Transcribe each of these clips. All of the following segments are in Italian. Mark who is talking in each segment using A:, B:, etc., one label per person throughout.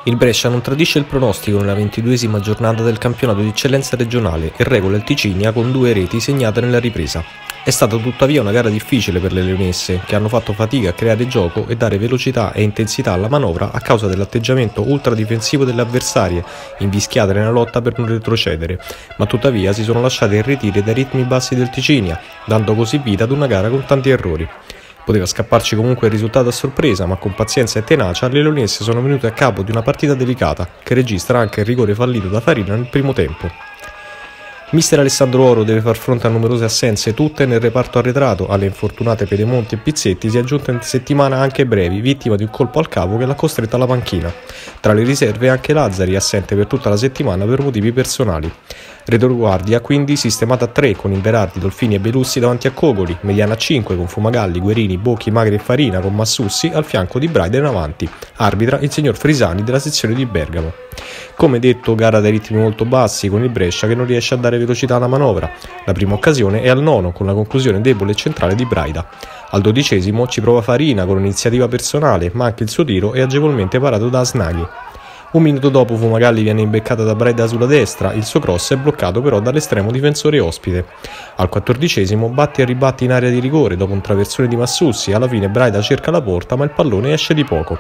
A: Il Brescia non tradisce il pronostico nella 22esima giornata del campionato di eccellenza regionale e regola il Ticinia con 2 reti segnate nella ripresa. È stata tuttavia una gara difficile per le leonesse, che hanno fatto fatica a creare gioco e dare velocità e intensità alla manovra a causa dell'atteggiamento ultradifensivo delle avversarie, invischiate nella lotta per non retrocedere, ma tuttavia si sono lasciate irretire dai ritmi bassi del Ticinia, dando così vita ad una gara con tanti errori. Poteva scapparci comunque il risultato a sorpresa, ma con pazienza e tenacia le leonesse sono venute a capo di una partita delicata, che registra anche il rigore fallito da Farina nel primo tempo. Mister Alessandro Oro deve far fronte a numerose assenze, tutte nel reparto arretrato. Alle infortunate Pedemonti e Pizzetti si è aggiunta in settimana anche Brevi, vittima di un colpo al capo che l'ha costretta alla panchina. Tra le riserve anche Lazzari, assente per tutta la settimana per motivi personali. Retroguardia quindi sistemata a 3 con Inverardi, Dolfini e Belussi davanti a Cogoli, mediana a 5 con Fumagalli, Guerini, Bocchi, Magri e Farina con Massussi al fianco di Braida in avanti. Arbitra il signor Frisani della sezione di Bergamo. Come detto, gara dai ritmi molto bassi con il Brescia che non riesce a dare velocità alla manovra. La prima occasione è al 9 con la conclusione debole e centrale di Braida. Al 12° ci prova Farina con un'iniziativa personale, ma anche il suo tiro è agevolmente parato da Asnaghi. Un minuto dopo Fumagalli viene imbeccata da Braida sulla destra, il suo cross è bloccato però dall'estremo difensore ospite. Al 14° batti e ribatti in area di rigore dopo un traversone di Massussi, alla fine Braida cerca la porta ma il pallone esce di poco.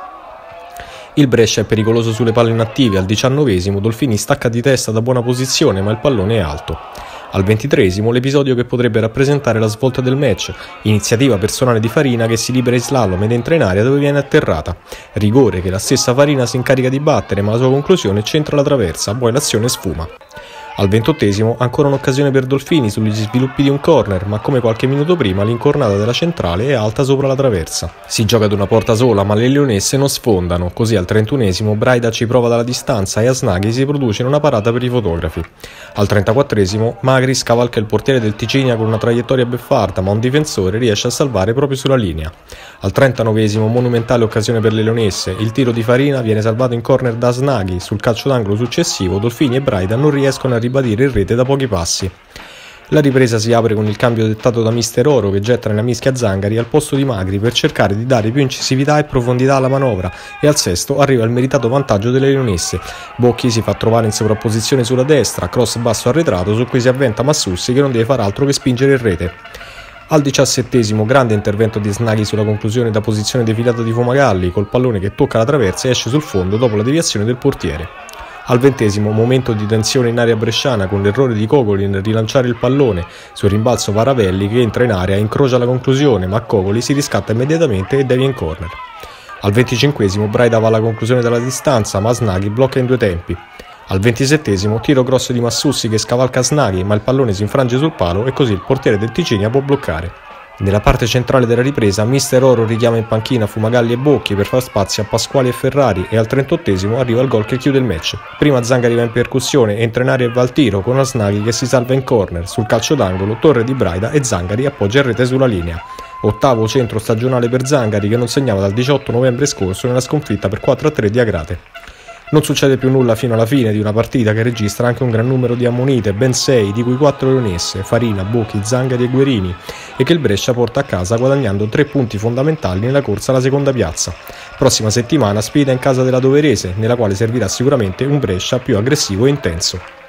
A: Il Brescia è pericoloso sulle palle inattive, al 19° Dolfini stacca di testa da buona posizione ma il pallone è alto. Al 23° l'episodio che potrebbe rappresentare la svolta del match, iniziativa personale di Farina che si libera in slalom ed entra in area dove viene atterrata. Rigore che la stessa Farina si incarica di battere ma la sua conclusione centra la traversa, poi l'azione sfuma. Al 28° ancora un'occasione per Dolfini sugli sviluppi di un corner, ma come qualche minuto prima l'incornata della centrale è alta sopra la traversa. Si gioca ad una porta sola ma le leonesse non sfondano, così al 31° Braida ci prova dalla distanza e Asnaghi si produce in una parata per i fotografi. Al 34° Magri scavalca il portiere del Ticinia con una traiettoria beffarda ma un difensore riesce a salvare proprio sulla linea. Al 39° monumentale occasione per le leonesse, il tiro di Farina viene salvato in corner da Asnaghi, sul calcio d'angolo successivo Dolfini e Braida non riescono a ribadire il rete da pochi passi. La ripresa si apre con il cambio dettato da mister Oro che getta nella mischia Zangari al posto di Magri per cercare di dare più incisività e profondità alla manovra e al 6° arriva il meritato vantaggio delle leonesse. Bocchi si fa trovare in sovrapposizione sulla destra, cross basso arretrato su cui si avventa Massussi che non deve far altro che spingere in rete. Al 17° grande intervento di Asnaghi sulla conclusione da posizione defilata di Fumagalli col pallone che tocca la traversa e esce sul fondo dopo la deviazione del portiere. Al 20° momento di tensione in area bresciana con l'errore di Cogoli nel rilanciare il pallone, sul rimbalzo Paravelli che entra in area e incrocia la conclusione ma Cogoli si riscatta immediatamente e devia in corner. Al 25° Braida va alla conclusione dalla distanza ma Asnaghi blocca in 2 tempi. Al 27° tiro grosso di Massussi che scavalca Asnaghi ma il pallone si infrange sul palo e così il portiere del Ticinia può bloccare. Nella parte centrale della ripresa mister Oro richiama in panchina Fumagalli e Bocchi per far spazio a Pasquali e Ferrari e al 38° arriva il gol che chiude il match. Prima Zangari va in percussione, entra in area e va al tiro con Asnaghi che si salva in corner, sul calcio d'angolo torre di Braida e Zangari appoggia il rete sulla linea. 8° centro stagionale per Zangari che non segnava dal 18 novembre scorso nella sconfitta per 4-3 di Agrate. Non succede più nulla fino alla fine di una partita che registra anche un gran numero di ammonite, ben 6, di cui 4 leonesse, Farina, Bocchi, Zangari e Guerini, e che il Brescia porta a casa guadagnando 3 punti fondamentali nella corsa alla seconda piazza. Prossima settimana sfida in casa della Doverese, nella quale servirà sicuramente un Brescia più aggressivo e intenso.